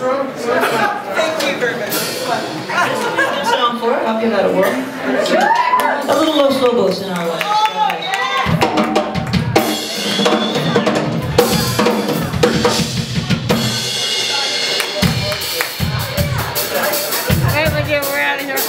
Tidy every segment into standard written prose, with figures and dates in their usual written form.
Thank you very much. Good song for it. I'll give that a whirl. A little Los Lobos in our way. We're out of here.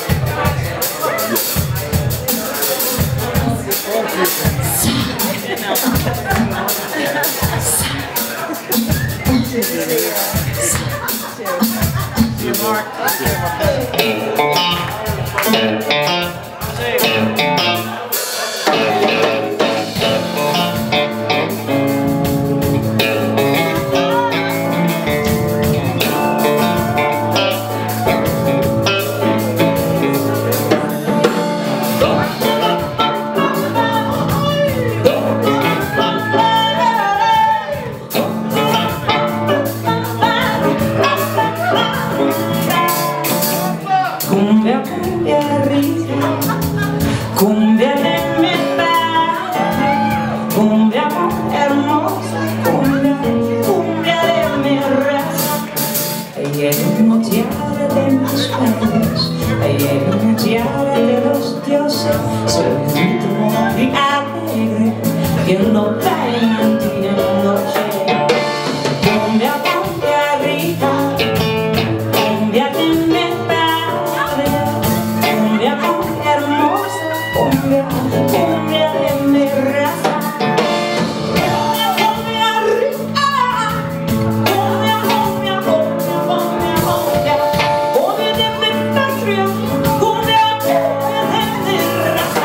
Cumbia, cumbia rica, cumbia de mi padre, cumbia hermosa, cumbia, cumbia de mi raza. Ella es una tiara de mis padres, ella es una tiara de los dioses, soy un ritmo y alegre, que no cae en ti en noche. Cumbia, cumbia rica, cumbia de mi padre, cumbia hermosa, cumbia, cumbia de mi raza. Cumbia, cumbia rica, cumbia, cumbia, cumbia, cumbia, cumbia, cumbia de mi patria, cumbia, cumbia de mi raza.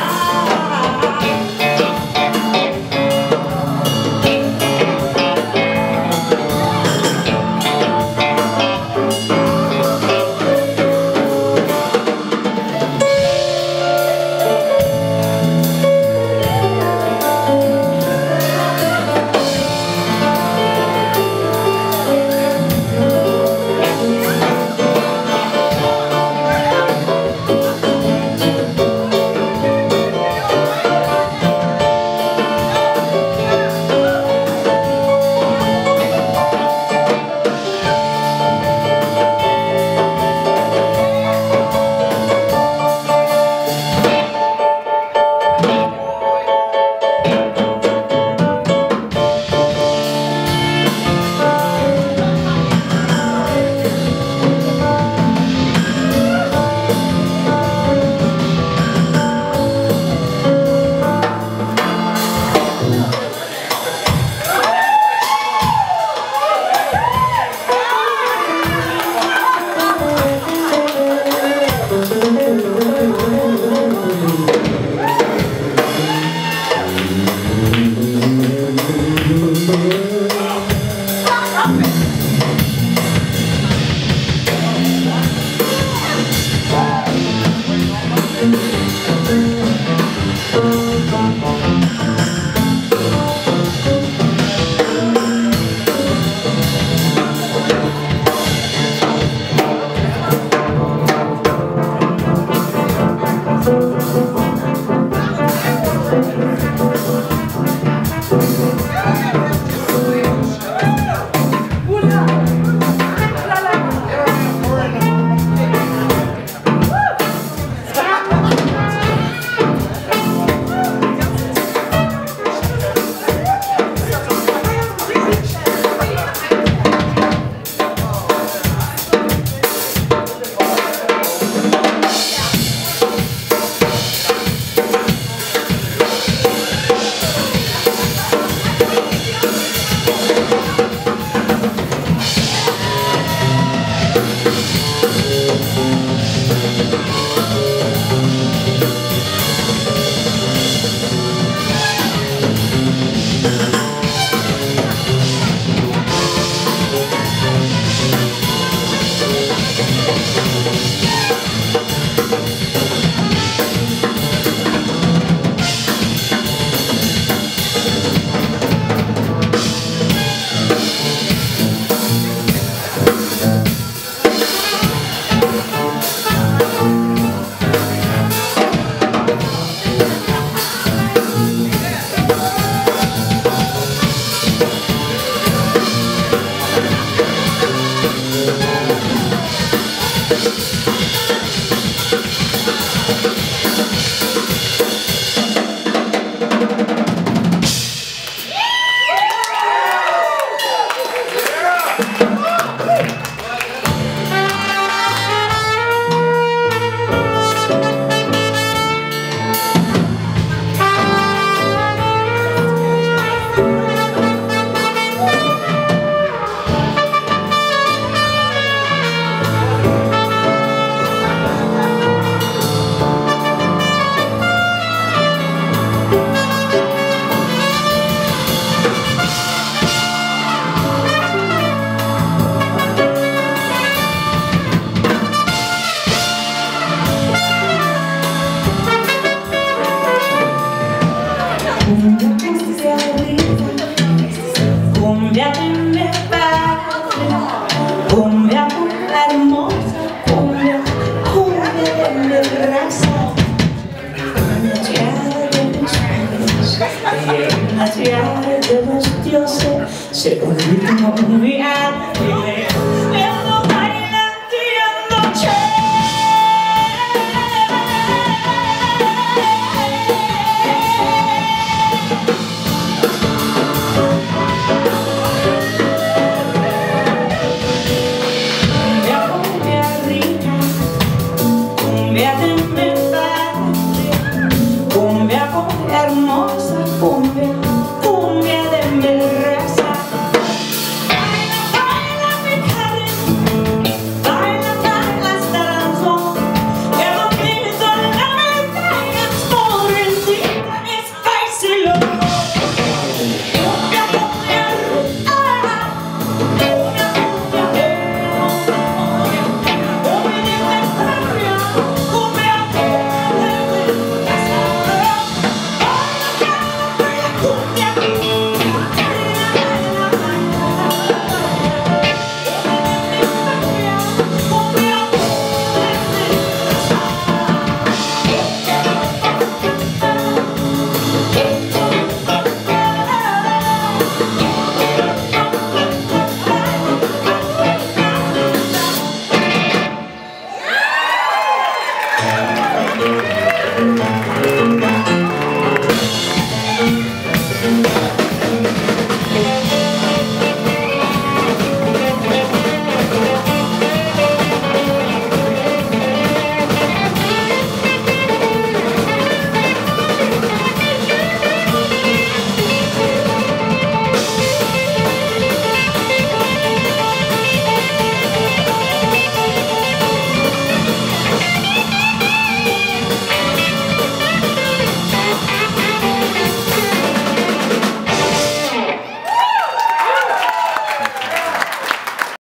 fantasía de los dioses se convierte en realidad.